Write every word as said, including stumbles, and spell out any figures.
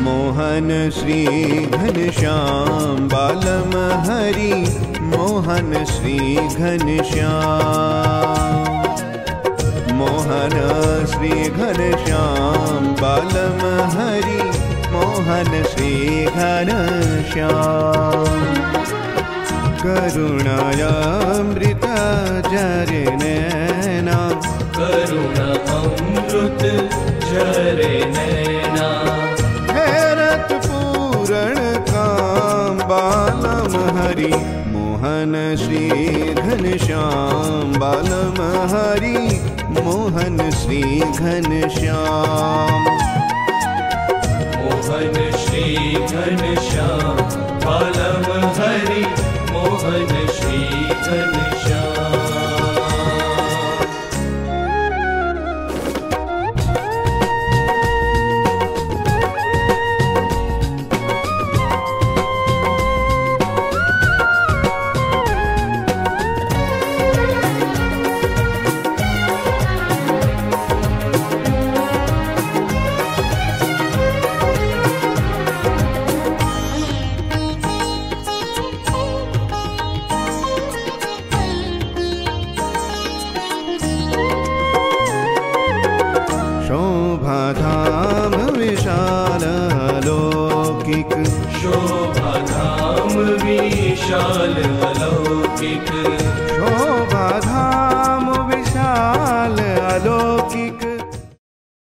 मोहन श्री घनश्याम बालम हरि मोहन श्री घनश्याम मोहन श्री घनश्याम बालम हरि मोहन श्री घनश्याम करुणायामृत जरे नैना करुणा अमृत झरे नैना हैरत पूरण काम बालम हरि मोहन श्री घनश्याम बालम हरि मोहन श्री घनश्याम मोहन श्री घनश्याम बालम हरि मोहन श्री घनश्याम शोभाधाम विशाल अलौकिक शोभाधाम विशाल अलौकिक